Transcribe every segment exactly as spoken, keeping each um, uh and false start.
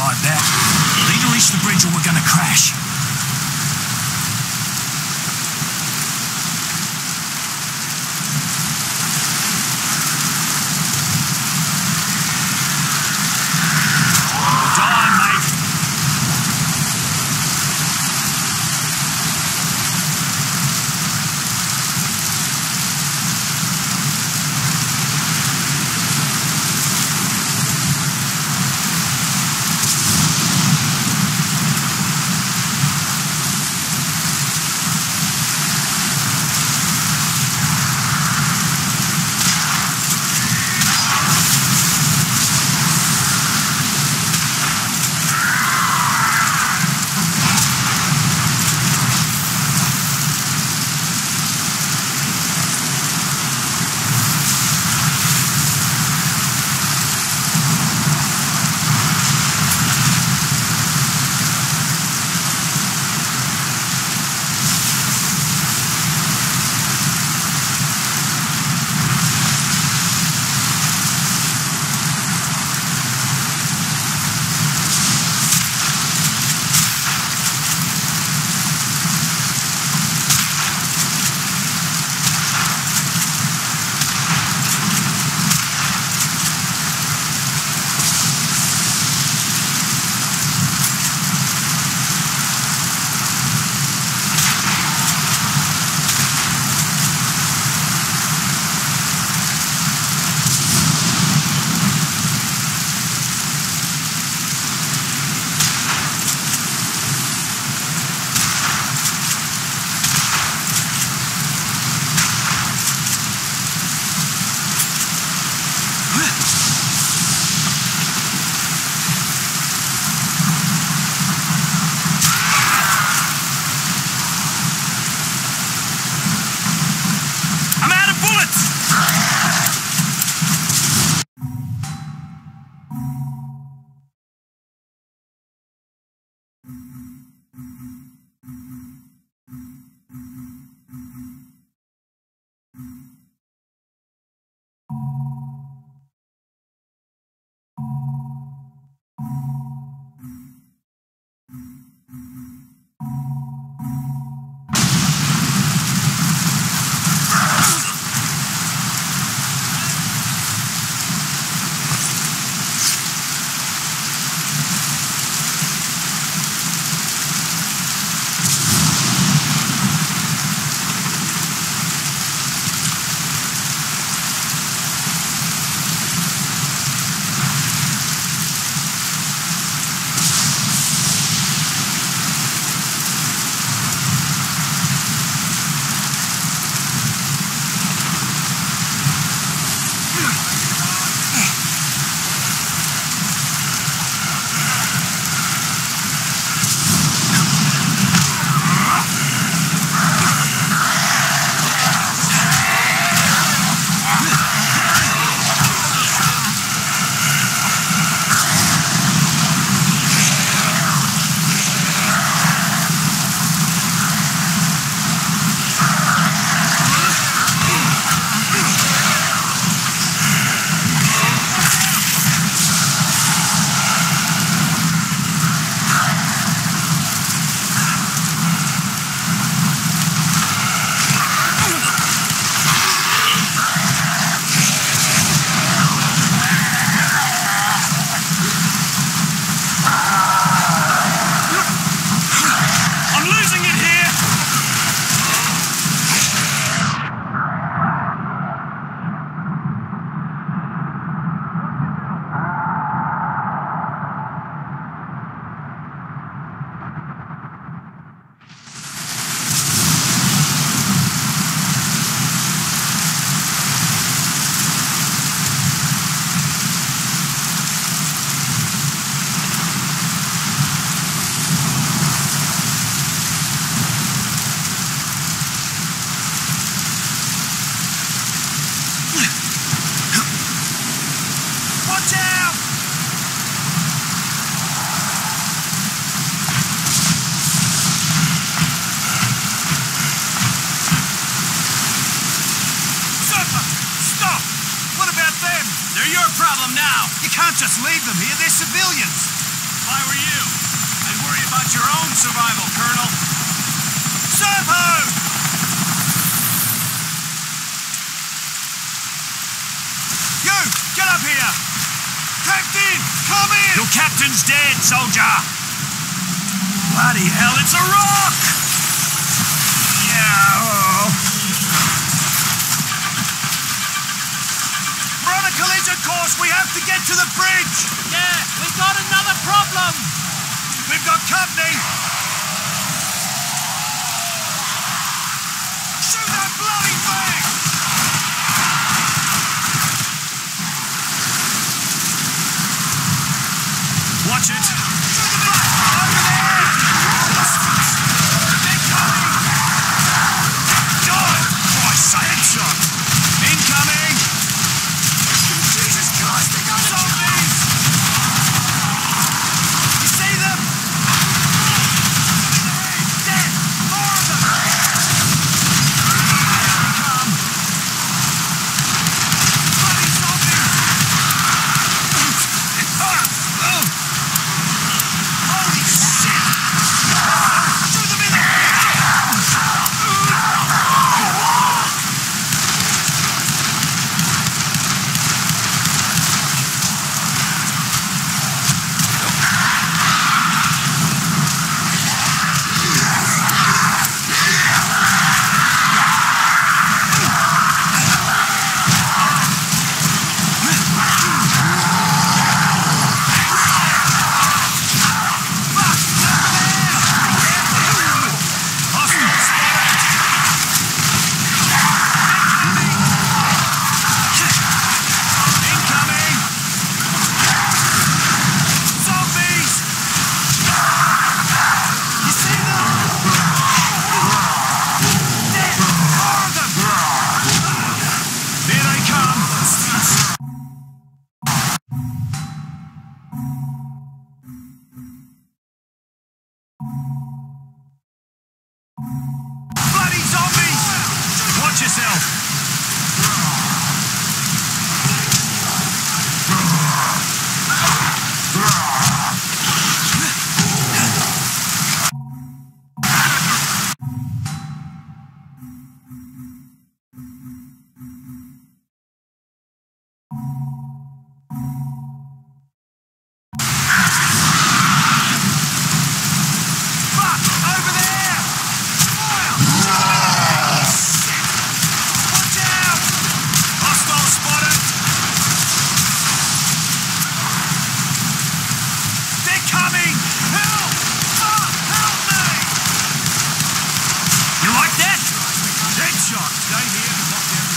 like that. We need to reach the bridge or we're gonna crash. They're your problem now. You can't just leave them here. They're civilians. If I were you, I'd worry about your own survival, Colonel. Servo! You! Get up here! Captain! Come in! Your captain's dead, soldier! Bloody hell, it's a rock! Yeah. We're on a collision course. We have to get to the bridge. Yeah, we got another problem. We've got company. Shoot that bloody thing! Watch it. Shoot the black! Over there! They're coming! God! Christ, headshot! Incoming! Jesus Christ, they got zombies! You see them? Dead! More of them! Here they come! Bloody zombies! Holy shit! Shoot them in the bloody zombies! Watch yourself! Fuck! Over there! Fire! Shit! Watch out! Hostile spotted! They're coming! Help! Fuck! Help me! You like that? Headshot! Stay here and lock down.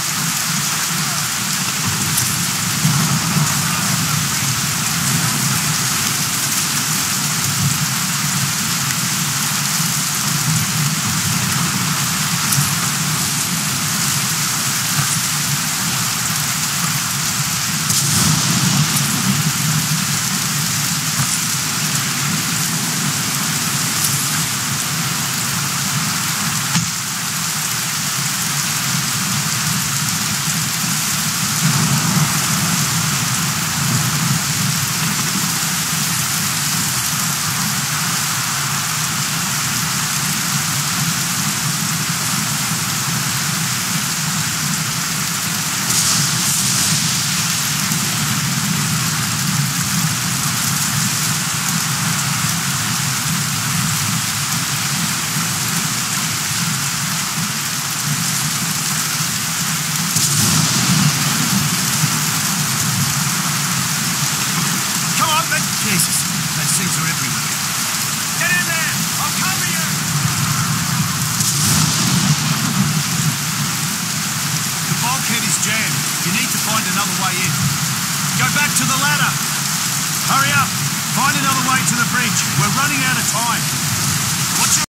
Jesus, those things are everywhere. Get in there! I'll cover you! The bulkhead is jammed. You need to find another way in. Go back to the ladder. Hurry up. Find another way to the bridge. We're running out of time. What's your